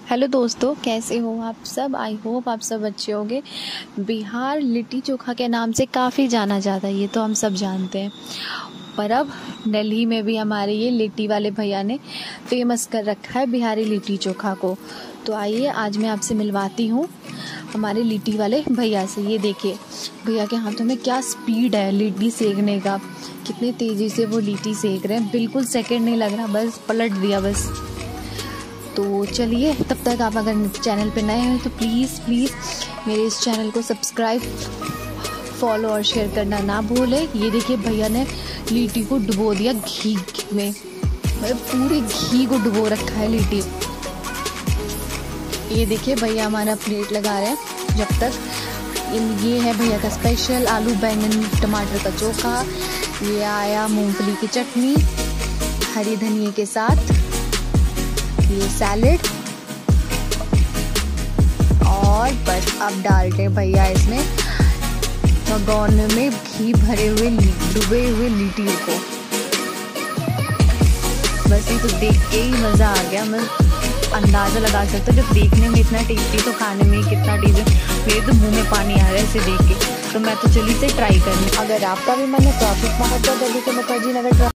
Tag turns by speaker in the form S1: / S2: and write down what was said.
S1: Hello दोस्तों, कैसे हो आप सब। आई होप आप सब अच्छे होंगे। बिहार लिट्टी चोखा के नाम से काफ़ी जाना जाता है, ये तो हम सब जानते हैं। पर अब दिल्ली में भी हमारे ये लिट्टी वाले भैया ने फेमस कर रखा है बिहारी लिट्टी चोखा को। तो आइए आज मैं आपसे मिलवाती हूँ हमारे लिट्टी वाले भैया से। ये देखिए भैया के हाथों में क्या स्पीड है लिट्टी सेकने का, कितने तेज़ी से वो लिट्टी सेक रहे हैं। बिल्कुल सेकंड नहीं लग रहा, बस पलट दिया बस। तो चलिए, तब तक आप अगर चैनल पे नए हैं तो प्लीज़ मेरे इस चैनल को सब्सक्राइब, फॉलो और शेयर करना ना भूलें। ये देखिए भैया ने लिट्टी को डुबो दिया घी में, मतलब पूरे घी को डुबो रखा है लिट्टी। ये देखिए भैया हमारा प्लेट लगा रहे हैं। जब तक ये है भैया का स्पेशल आलू बैंगन टमाटर का चोखा। ये आया मूंगफली की चटनी हरी धनिया के साथ, ये सैलेड, और बस अब डालते भैया इसमें भगोन में घी भरे हुए डूबे हुए लिट्टियों को। बस ये तो देख के ही मज़ा आ गया। मैं अंदाज़ा लगा सकता हूँ जब देखने में इतना टेस्टी तो खाने में कितना टेस्टी। मेरे तो मुंह में पानी आ रहा है इसे देख के। तो मैं तो चली से ट्राई करने। अगर आपका भी मन है तो आप इस महात्मा दिल्ली के मुखर्जी नगर